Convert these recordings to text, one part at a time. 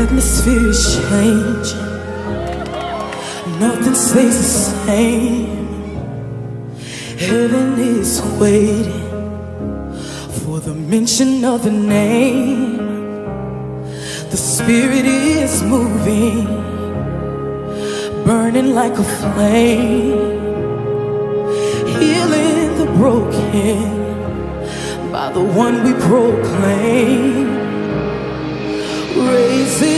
atmosphere is changing, nothing stays the same. Heaven is waiting for the mention of the name. The Spirit is moving, burning like a flame, healing the broken by the one we proclaim. Raise it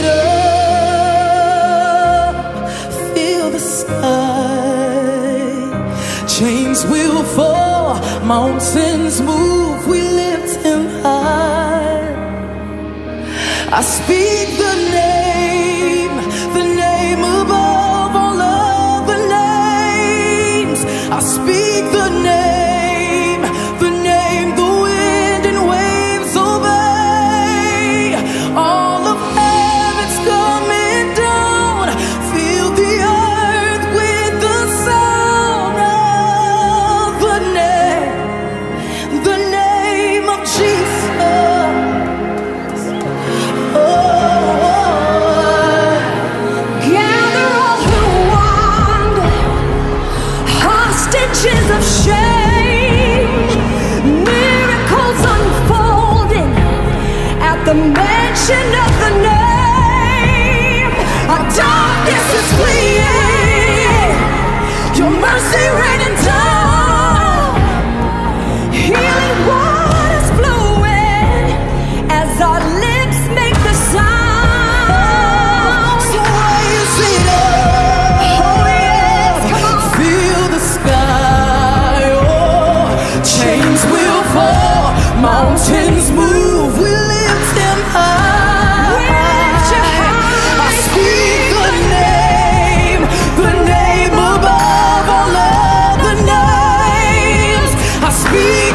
up, feel the sky. Chains will fall, mountains move, we lift him high. I speak the name above all other names. I speak the name the wind and waves obey. All of heaven's coming down, fill the earth with the sound of the name of Jesus. Of shame, miracles unfolding at the mention of the name. Our darkness is fleeing, your mercy raining down, healing waters flowing as our lips make the sound. So raise it up, oh yes, come on, feel the sky. Chains will fall, mountains move, we lift him high. I speak the name above all other names. I speak